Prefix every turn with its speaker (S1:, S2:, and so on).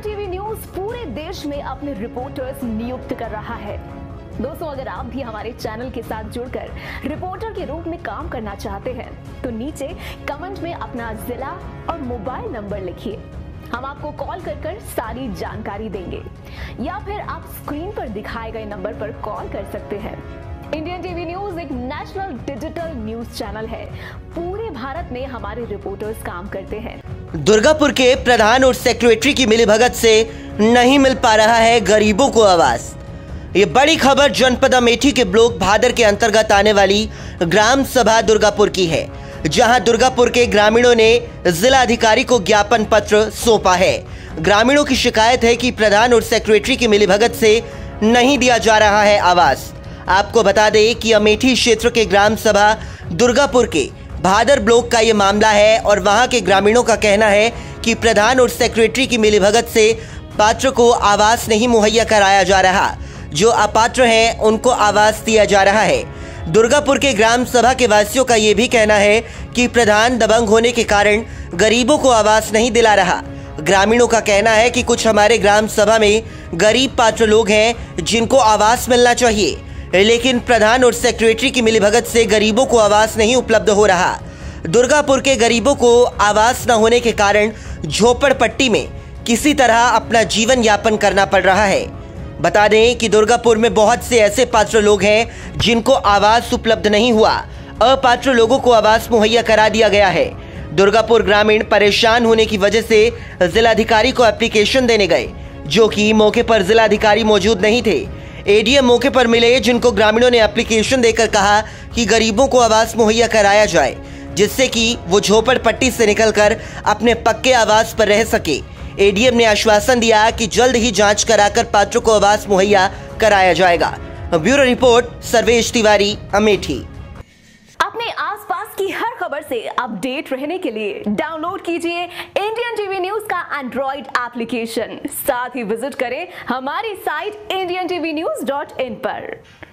S1: Indian TV news पूरे देश में अपने रिपोर्टर्स नियुक्त कर रहा है। दोस्तों, अगर आप भी हमारे चैनल के साथ जुड़कर रिपोर्टर के रूप में काम करना चाहते हैं तो नीचे कमेंट में अपना जिला और मोबाइल नंबर लिखिए। हम आपको कॉल कर सारी जानकारी देंगे या फिर आप स्क्रीन पर दिखाए गए नंबर पर कॉल कर सकते हैं। इंडियन टीवी न्यूज एक नेशनल डिजिटल न्यूज चैनल है। पूरे भारत में हमारे रिपोर्टर्स काम करते हैं।
S2: दुर्गापुर के प्रधान और सेक्रेटरी की मिलीभगत से नहीं मिल पा रहा है गरीबों को आवास। ये बड़ी खबर जनपद अमेठी के ब्लॉक भादर के अंतर्गत आने वाली ग्राम सभा दुर्गापुर की है, जहां दुर्गापुर के ग्रामीणों ने जिला अधिकारी को ज्ञापन पत्र सौंपा है। ग्रामीणों की शिकायत है कि प्रधान और सेक्रेटरी की मिलीभगत से नहीं दिया जा रहा है आवास। आपको बता दें कि अमेठी क्षेत्र के ग्राम सभा दुर्गापुर के भादर ब्लॉक का ये मामला है और वहां के ग्रामीणों का कहना है कि प्रधान और सेक्रेटरी की मिलीभगत से पात्र को आवास नहीं मुहैया कराया जा रहा। जो अपात्र हैं उनको आवास दिया जा रहा है। दुर्गापुर के ग्राम सभा के वासियों का ये भी कहना है कि प्रधान दबंग होने के कारण गरीबों को आवास नहीं दिला रहा। ग्रामीणों का कहना है कि कुछ हमारे ग्राम सभा में गरीब पात्र लोग हैं जिनको आवास मिलना चाहिए, लेकिन प्रधान और सेक्रेटरी की मिलीभगत से गरीबों को आवास नहीं उपलब्ध हो रहा। दुर्गापुर के गरीबों को आवास न होने के कारण झोपड़पट्टी में किसी तरह अपना जीवन यापन करना पड़ रहा है। बता दें कि दुर्गापुर में बहुत से ऐसे पात्र लोग हैं जिनको आवास उपलब्ध नहीं हुआ। अपात्र लोगों को आवास मुहैया करा दिया गया है। दुर्गापुर ग्रामीण परेशान होने की वजह से जिलाधिकारी को एप्लीकेशन देने गए, जो कि मौके पर जिलाधिकारी मौजूद नहीं थे। एडीएम मौके पर मिले, जिनको ग्रामीणों ने एप्लीकेशन देकर कहा कि गरीबों को आवास मुहैया कराया जाए, जिससे कि वो झोपड़पट्टी से निकलकर अपने पक्के आवास पर रह सके। एडीएम ने आश्वासन दिया कि जल्द ही जांच कराकर पात्रों को आवास मुहैया कराया जाएगा। Bureau report, Sarvesh Tiwari, Amethi.
S1: अपने आसपास की हर खबर से अपडेट रहने के लिए डाउनलोड कीजिए इंडियन टीवी न्यूज का एंड्रॉइड एप्लीकेशन। साथ ही विजिट करें हमारी साइट indiantvnews.in पर।